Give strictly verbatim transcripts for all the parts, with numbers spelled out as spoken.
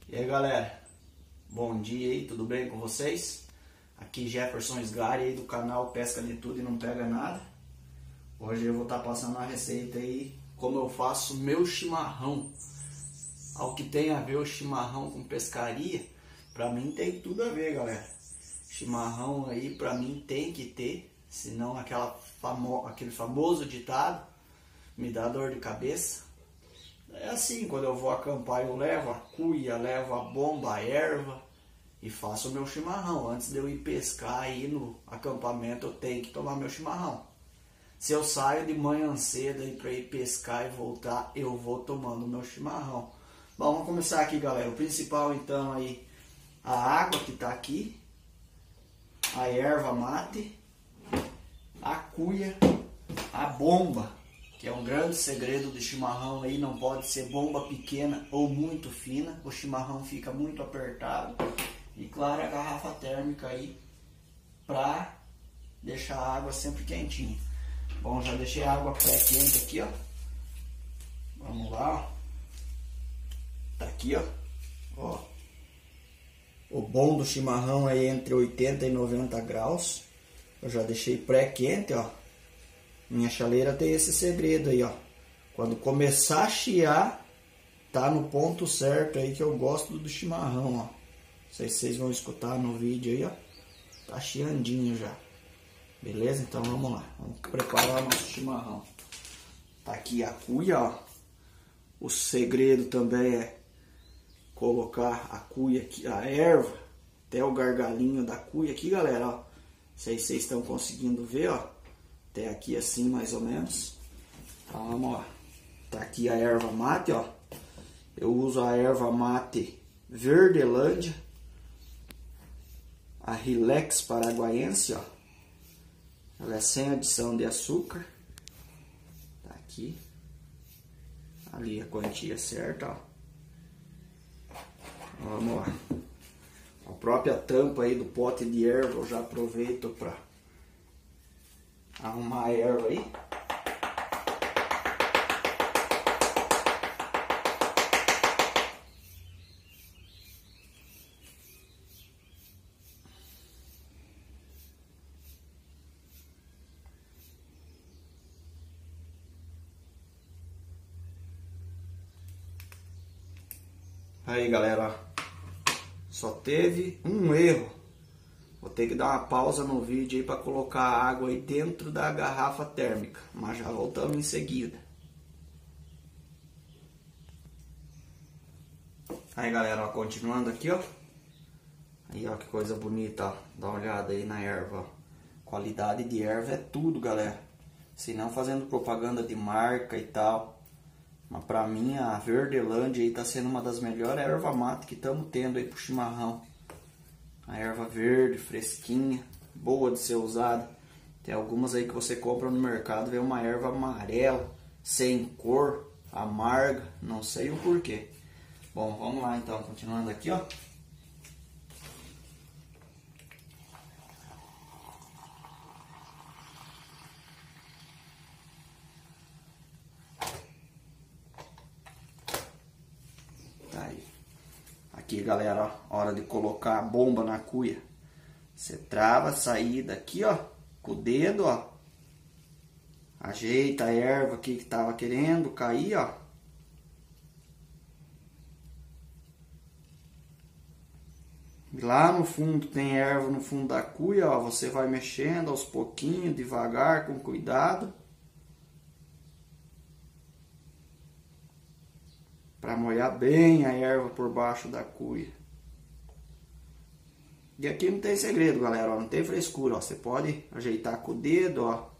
E aí galera, bom dia aí, tudo bem com vocês? Aqui Jefferson Sgari aí do canal Pesca de Tudo e Não Pega Nada. Hoje eu vou estar passando uma receita aí, como eu faço meu chimarrão. Ao que tem a ver o chimarrão com pescaria, pra mim tem tudo a ver, galera. Chimarrão aí pra mim tem que ter, senão aquela famo aquele famoso ditado me dá dor de cabeça. É assim, quando eu vou acampar eu levo a cuia, levo a bomba, a erva e faço o meu chimarrão. Antes de eu ir pescar aí no acampamento eu tenho que tomar meu chimarrão. Se eu saio de manhã cedo aí para ir pescar e voltar, eu vou tomando o meu chimarrão. Bom, vamos começar aqui, galera. O principal então aí, a água que tá aqui, a erva mate, a cuia, a bomba, que é um grande segredo do chimarrão aí, não pode ser bomba pequena ou muito fina, o chimarrão fica muito apertado. E claro, a garrafa térmica aí, pra deixar a água sempre quentinha. Bom, já deixei a água pré-quente aqui, ó. Vamos lá, ó. Tá aqui, ó. Ó. O bom do chimarrão é entre oitenta e noventa graus. Eu já deixei pré-quente, ó. Minha chaleira tem esse segredo aí, ó. Quando começar a chiar, tá no ponto certo aí que eu gosto do chimarrão, ó. Não sei se vocês vão escutar no vídeo aí, ó. Tá chiandinho já. Beleza? Então vamos lá. Vamos preparar nosso chimarrão. Tá aqui a cuia, ó. O segredo também é colocar a cuia aqui, a erva, até o gargalinho da cuia aqui, galera, ó. Não sei se vocês estão conseguindo ver, ó. Até aqui assim, mais ou menos. Então vamos lá. Tá aqui a erva mate, ó. Eu uso a erva mate Verdelândia, a Relax Paraguaiense, ó. Ela é sem adição de açúcar. Tá aqui. Ali a quantia certa, ó. Vamos lá. A própria tampa aí do pote de erva eu já aproveito para arrumar a erva aí. Aí galera, só teve um erro. Vou ter que dar uma pausa no vídeo aí para colocar a água aí dentro da garrafa térmica, mas já voltamos em seguida. Aí galera, ó, continuando aqui, ó. Aí ó, que coisa bonita, ó. Dá uma olhada aí na erva, ó. Qualidade de erva é tudo, galera. Se não fazendo propaganda de marca e tal. Mas pra mim a Verdelândia aí tá sendo uma das melhores erva mate que estamos tendo aí pro chimarrão. A erva verde, fresquinha, boa de ser usada. Tem algumas aí que você compra no mercado, vem uma erva amarela, sem cor, amarga, não sei o porquê. Bom, vamos lá então, continuando aqui, ó. Aqui, galera, ó, hora de colocar a bomba na cuia. Você trava a saída aqui, ó, com o dedo, ó. Ajeita a erva aqui que tava querendo cair, ó. E lá no fundo tem erva no fundo da cuia, ó. Você vai mexendo aos pouquinhos, devagar, com cuidado. Para molhar bem a erva por baixo da cuia. E aqui não tem segredo, galera, ó, não tem frescura, ó. Você pode ajeitar com o dedo, ó.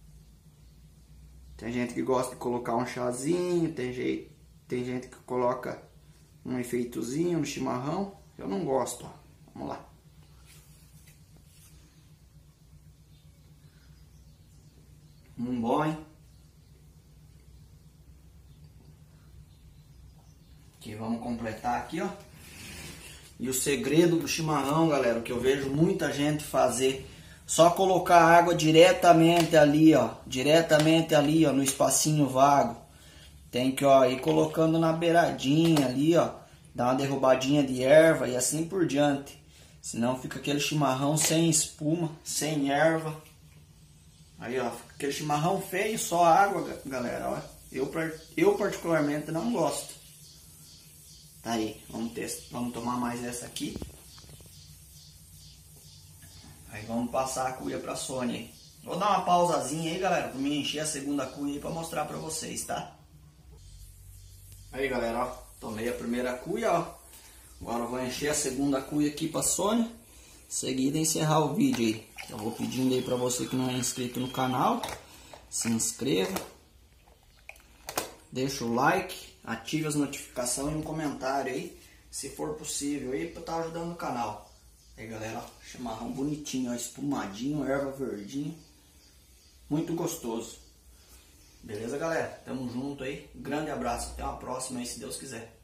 Tem gente que gosta de colocar um chazinho, tem, jeito, tem gente que coloca um efeitozinho no chimarrão. Eu não gosto, ó. Vamos lá. Um bom, hein? Aqui, vamos completar aqui, ó. E o segredo do chimarrão, galera, que eu vejo muita gente fazer, só colocar a água diretamente ali, ó, diretamente ali, ó, no espacinho vago. Tem que, ó, ir colocando na beiradinha ali, ó, Dá uma derrubadinha de erva e assim por diante. Senão fica aquele chimarrão sem espuma, sem erva. Aí, ó, fica aquele chimarrão feio, só água, galera, ó. Eu, eu particularmente não gosto. Tá aí, vamos, testar, vamos tomar mais essa aqui. Aí vamos passar a cuia pra Sônia aí. Vou dar uma pausazinha aí, galera, pra me encher a segunda cuia aí pra mostrar pra vocês, tá? Aí, galera, ó, tomei a primeira cuia, ó. Agora eu vou encher a segunda cuia aqui pra Sônia. Em seguida encerrar o vídeo aí. Eu vou pedindo aí pra você que não é inscrito no canal, se inscreva, deixa o like, ative as notificações e um comentário aí, se for possível aí, pra estar ajudando o canal. Aí, galera, ó, chimarrão bonitinho, ó, espumadinho, erva verdinha, muito gostoso. Beleza, galera? Tamo junto aí. Grande abraço. Até uma próxima aí, se Deus quiser.